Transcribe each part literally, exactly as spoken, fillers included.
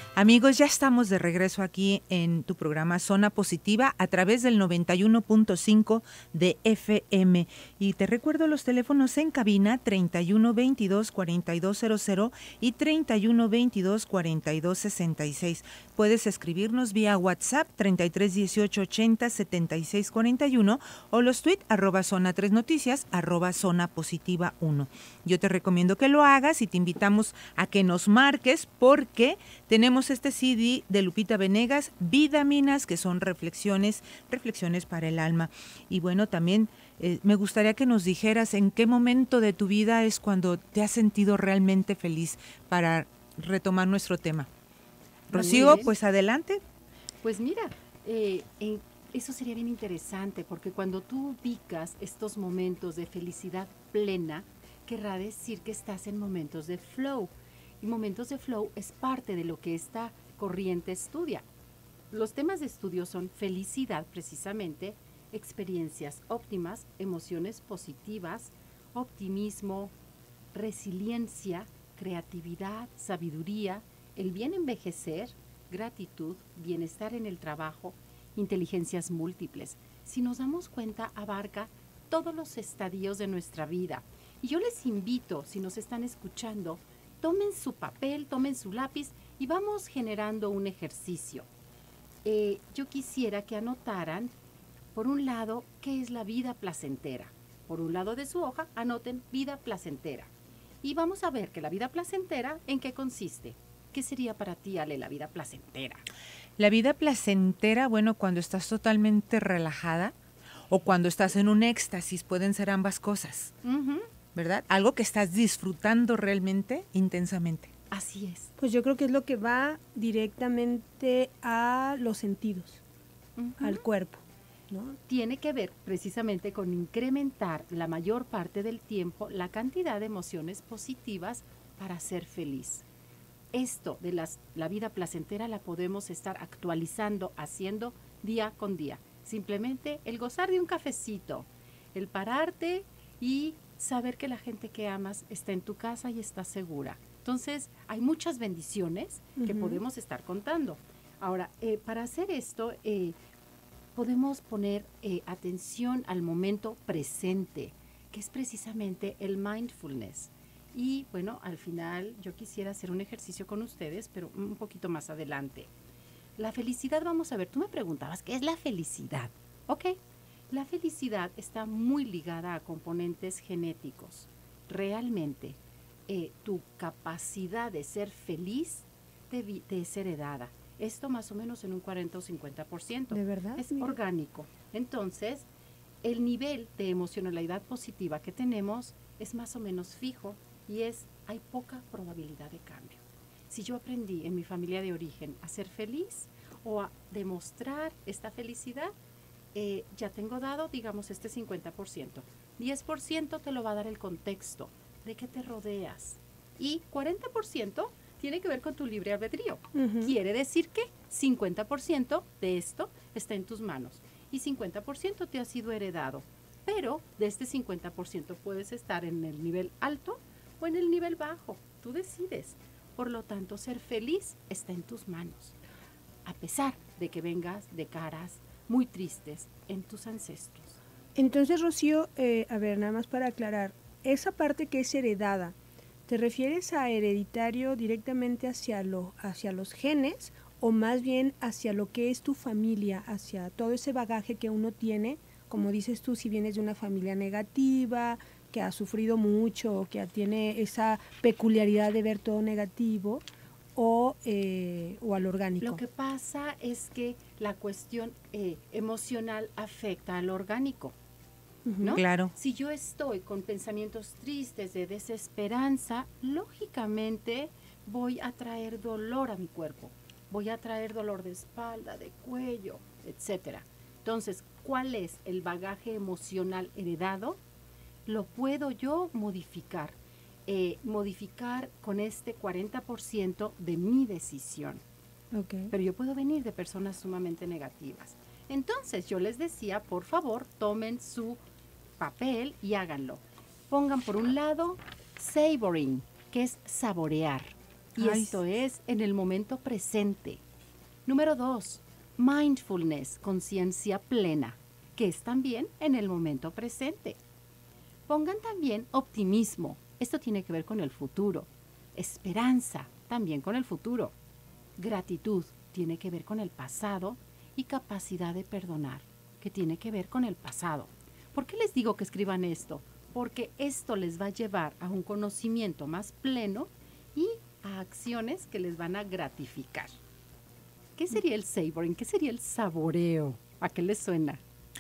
Amigos, ya estamos de regreso aquí en tu programa Zona Positiva a través del noventa y uno punto cinco de F M. Y te recuerdo los teléfonos en cabina treinta y uno veintidós cuarenta y dos cero cero y treinta y uno veintidós cuarenta y dos sesenta y seis. Puedes escribirnos vía WhatsApp treinta y tres dieciocho ochenta setenta y seis cuarenta y uno o los tweets arroba zona tres noticias arroba zona positiva uno. Yo te recomiendo que lo hagas y te invitamos a que nos marques porque tenemos este C D de Lupita Venegas, Vidaminas, que son reflexiones, reflexiones para el alma. Y bueno, también eh, me gustaría que nos dijeras en qué momento de tu vida es cuando te has sentido realmente feliz, para retomar nuestro tema. Rocío, pues adelante. Pues mira, eh, en, eso sería bien interesante, porque cuando tú ubicas estos momentos de felicidad plena, querrá decir que estás en momentos de flow. Y momentos de flow es parte de lo que esta corriente estudia. Los temas de estudio son felicidad, precisamente, experiencias óptimas, emociones positivas, optimismo, resiliencia, creatividad, sabiduría, el bien envejecer, gratitud, bienestar en el trabajo, inteligencias múltiples. Si nos damos cuenta, abarca todos los estadios de nuestra vida. Y yo les invito, si nos están escuchando, tomen su papel, tomen su lápiz y vamos generando un ejercicio. Eh, yo quisiera que anotaran, por un lado, qué es la vida placentera. Por un lado de su hoja, anoten vida placentera. Y vamos a ver que la vida placentera, ¿en qué consiste? ¿Qué sería para ti, Ale, la vida placentera? La vida placentera, bueno, cuando estás totalmente relajada o cuando estás en un éxtasis, pueden ser ambas cosas. Uh-huh. ¿Verdad? Algo que estás disfrutando realmente, intensamente. Así es. Pues yo creo que es lo que va directamente a los sentidos, uh-huh. al cuerpo, ¿no? Tiene que ver precisamente con incrementar la mayor parte del tiempo la cantidad de emociones positivas para ser feliz. Esto de las, la vida placentera la podemos estar actualizando, haciendo día con día. Simplemente el gozar de un cafecito, el pararte y saber que la gente que amas está en tu casa y está segura. Entonces, hay muchas bendiciones uh-huh. que podemos estar contando. Ahora, eh, para hacer esto, eh, podemos poner eh, atención al momento presente, que es precisamente el mindfulness. Y, bueno, al final yo quisiera hacer un ejercicio con ustedes, pero un poquito más adelante. La felicidad, vamos a ver, tú me preguntabas, ¿qué es la felicidad? Ok. La felicidad está muy ligada a componentes genéticos. Realmente, eh, tu capacidad de ser feliz te, te es heredada. Esto más o menos en un cuarenta o cincuenta por ciento. ¿De verdad? Es Mira. orgánico. Entonces, el nivel de emocionalidad positiva que tenemos es más o menos fijo y es, hay poca probabilidad de cambio. Si yo aprendí en mi familia de origen a ser feliz o a demostrar esta felicidad, Eh, ya tengo dado, digamos, este cincuenta por ciento. diez por ciento te lo va a dar el contexto de que te rodeas. Y cuarenta por ciento tiene que ver con tu libre albedrío. Uh-huh. Quiere decir que cincuenta por ciento de esto está en tus manos y cincuenta por ciento te ha sido heredado. Pero de este cincuenta por ciento puedes estar en el nivel alto o en el nivel bajo. Tú decides. Por lo tanto, ser feliz está en tus manos. A pesar de que vengas de caras muy tristes en tus ancestros. Entonces, Rocío, eh, a ver, nada más para aclarar, esa parte que es heredada, ¿te refieres a hereditario directamente hacia, lo, hacia los genes o más bien hacia lo que es tu familia, hacia todo ese bagaje que uno tiene? Como dices tú, si vienes de una familia negativa, que ha sufrido mucho, que tiene esa peculiaridad de ver todo negativo, O, eh, o al orgánico. Lo que pasa es que la cuestión eh, emocional afecta al orgánico, ¿no? Claro. Si yo estoy con pensamientos tristes, de desesperanza, lógicamente voy a traer dolor a mi cuerpo, voy a traer dolor de espalda, de cuello, etcétera. Entonces, ¿cuál es el bagaje emocional heredado? Lo puedo yo modificar. Eh, modificar con este cuarenta por ciento de mi decisión. Okay. Pero yo puedo venir de personas sumamente negativas. Entonces yo les decía, por favor, tomen su papel y háganlo. Pongan por un lado savoring, que es saborear. Y Ay, esto es en el momento presente. Número dos, mindfulness, conciencia plena, que es también en el momento presente. Pongan también optimismo, esto tiene que ver con el futuro. Esperanza, también con el futuro. Gratitud, tiene que ver con el pasado. Y capacidad de perdonar, que tiene que ver con el pasado. ¿Por qué les digo que escriban esto? Porque esto les va a llevar a un conocimiento más pleno y a acciones que les van a gratificar. ¿Qué sería el savoring? ¿Qué sería el saboreo? ¿A qué les suena?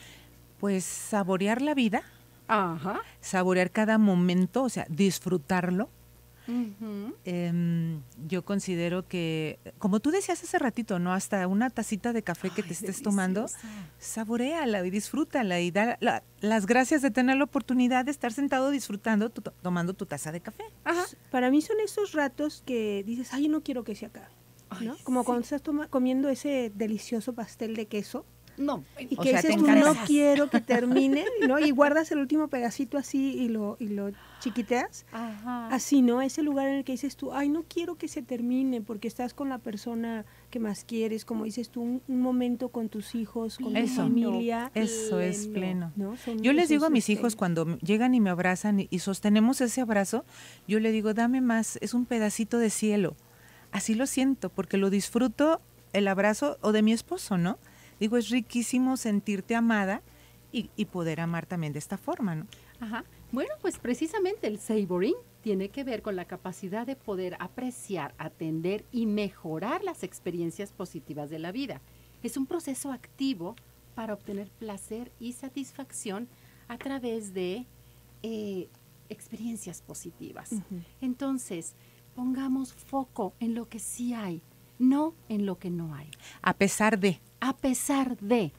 Pues saborear la vida, Ajá. saborear cada momento, o sea, disfrutarlo. Uh-huh. Eh, yo considero que, como tú decías hace ratito, ¿no? Hasta una tacita de café que Ay, te estés deliciosa. tomando, saboréala y disfrútala y da la- las gracias de tener la oportunidad de estar sentado disfrutando, tu- tomando tu taza de café. Ajá. Para mí son esos ratos que dices, ay, no quiero que se acabe, ¿no? Ay, Como sí. cuando estás toma- comiendo ese delicioso pastel de queso No, y O que sea, dices te tú, no encantas. quiero que termine, ¿no? Y guardas el último pedacito así y lo, y lo chiquiteas. Ajá. Así, ¿no? Ese lugar en el que dices tú, ay, no quiero que se termine porque estás con la persona que más quieres, como dices tú, un, un momento con tus hijos, con tu Eso. familia. Eso es pleno. ¿No? Son Yo les digo a esos, mis este, hijos cuando m- llegan y me abrazan y, y sostenemos ese abrazo, yo le digo, dame más, es un pedacito de cielo. Así lo siento, porque lo disfruto el abrazo o de mi esposo, ¿no? Digo, es riquísimo sentirte amada y, y poder amar también de esta forma, ¿no? Ajá. Bueno, pues precisamente el savoring tiene que ver con la capacidad de poder apreciar, atender y mejorar las experiencias positivas de la vida. Es un proceso activo para obtener placer y satisfacción a través de eh, experiencias positivas. Ujú. Entonces, pongamos foco en lo que sí hay, no en lo que no hay. A pesar de, A pesar de,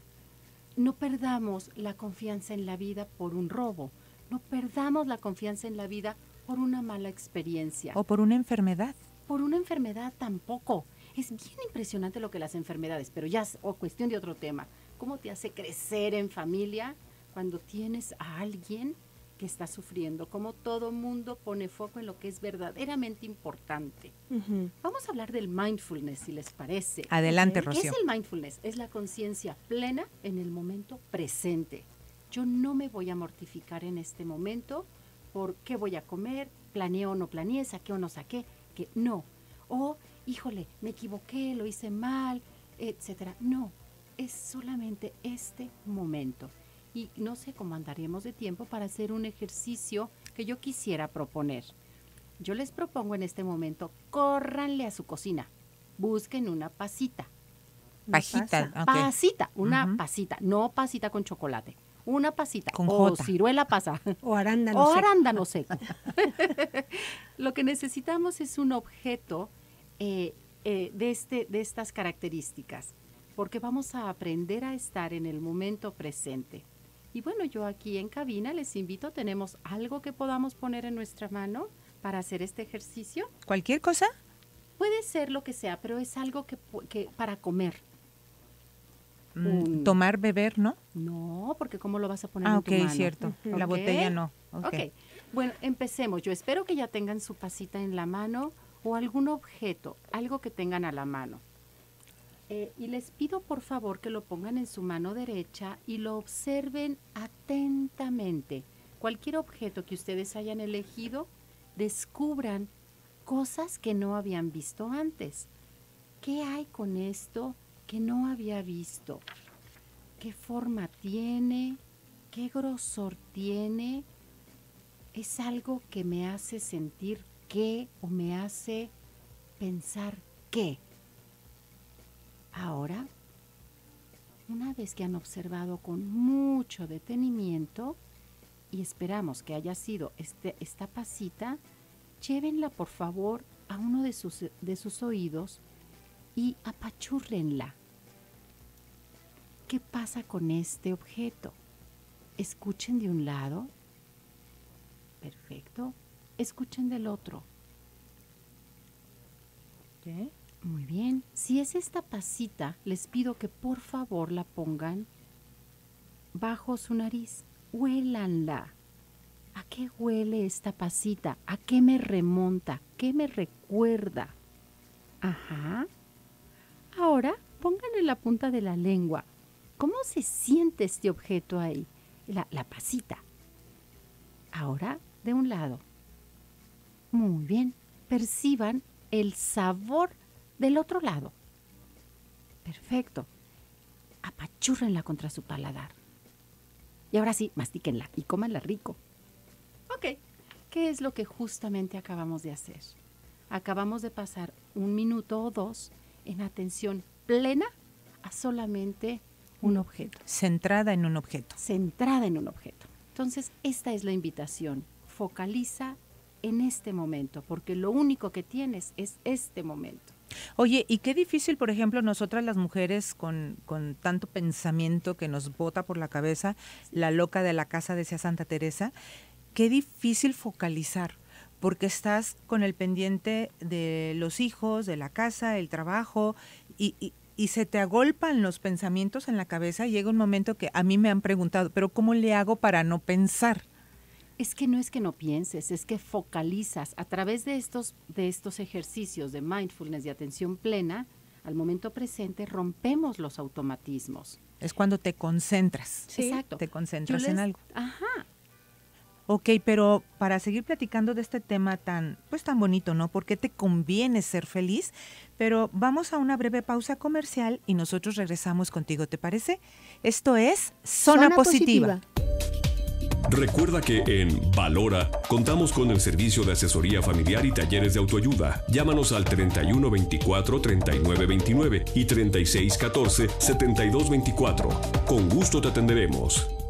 no perdamos la confianza en la vida por un robo, no perdamos la confianza en la vida por una mala experiencia, o por una enfermedad. por una enfermedad tampoco. Es bien impresionante lo que las enfermedades, pero ya es o cuestión de otro tema. ¿Cómo te hace crecer en familia cuando tienes a alguien que está sufriendo? Cómo todo mundo pone foco en lo que es verdaderamente importante. Ujú. Vamos a hablar del mindfulness, si les parece. Adelante, ¿Qué Rocío. es el mindfulness? Es la conciencia plena en el momento presente. Yo no me voy a mortificar en este momento por qué voy a comer, planeé o no planeé, saqué o no saqué, que no. O, híjole, me equivoqué, lo hice mal, etcétera. No, es solamente este momento. Y no sé cómo andaremos de tiempo para hacer un ejercicio que yo quisiera proponer. Yo les propongo en este momento, córranle a su cocina, busquen una pasita. Una Pajita, pasa. ok. Pasita, una Ujú. pasita, no pasita con chocolate, una pasita. Con o J. ciruela pasa. O arándano o seco. arándano seco. Lo que necesitamos es un objeto eh, eh, de, este, de estas características, porque vamos a aprender a estar en el momento presente. Y bueno, yo aquí en cabina les invito, tenemos algo que podamos poner en nuestra mano para hacer este ejercicio. ¿Cualquier cosa? Puede ser lo que sea, pero es algo que, pu- que para comer. Mm, Un- tomar, beber, ¿no? No, porque ¿cómo lo vas a poner Ah, en ok, tu mano? cierto. Ujú. La Ok. botella no. Ok, Ok. bueno, empecemos. Yo espero que ya tengan su pasita en la mano o algún objeto, algo que tengan a la mano. Eh, y les pido por favor que lo pongan en su mano derecha y lo observen atentamente. Cualquier objeto que ustedes hayan elegido, descubran cosas que no habían visto antes. ¿Qué hay con esto que no había visto? ¿Qué forma tiene? ¿Qué grosor tiene? ¿Es algo que me hace sentir qué o me hace pensar qué? Ahora, una vez que han observado con mucho detenimiento y esperamos que haya sido este, esta pasita, llévenla por favor a uno de sus, de sus oídos y apachúrrenla. ¿Qué pasa con este objeto? Escuchen de un lado. Perfecto. Escuchen del otro. Ok. Muy bien. Si es esta pasita, les pido que por favor la pongan bajo su nariz. Huélanla. ¿A qué huele esta pasita? ¿A qué me remonta? ¿Qué me recuerda? Ajá. Ahora pónganle la punta de la lengua. ¿Cómo se siente este objeto ahí? La, la pasita. Ahora de un lado. Muy bien. Perciban el sabor del otro lado. Perfecto. Apachúrrenla contra su paladar. Y ahora sí, mastíquenla y cómanla rico. Ok. ¿Qué es lo que justamente acabamos de hacer? Acabamos de pasar un minuto o dos en atención plena a solamente un objeto. Centrada en un objeto. Centrada en un objeto. Entonces, esta es la invitación. Focaliza en este momento, porque lo único que tienes es este momento. Oye, y qué difícil, por ejemplo, nosotras las mujeres con, con tanto pensamiento que nos bota por la cabeza, la loca de la casa, decía Santa Teresa, qué difícil focalizar, porque estás con el pendiente de los hijos, de la casa, el trabajo, y, y, y se te agolpan los pensamientos en la cabeza y llega un momento que a mí me han preguntado, pero ¿cómo le hago para no pensar? Es que no es que no pienses, es que focalizas a través de estos, de estos ejercicios de mindfulness, de atención plena, al momento presente rompemos los automatismos. Es cuando te concentras. Sí. Exacto. Te concentras les, en algo. Ajá. Ok, pero para seguir platicando de este tema tan, pues tan bonito, ¿no? ¿Por qué te conviene ser feliz? Pero vamos a una breve pausa comercial y nosotros regresamos contigo, ¿te parece? Esto es Zona, Zona Positiva. Positiva. Recuerda que en Valora contamos con el servicio de asesoría familiar y talleres de autoayuda. Llámanos al treinta y uno veinticuatro, treinta y nueve veintinueve y treinta y seis catorce, setenta y dos veinticuatro. Con gusto te atenderemos.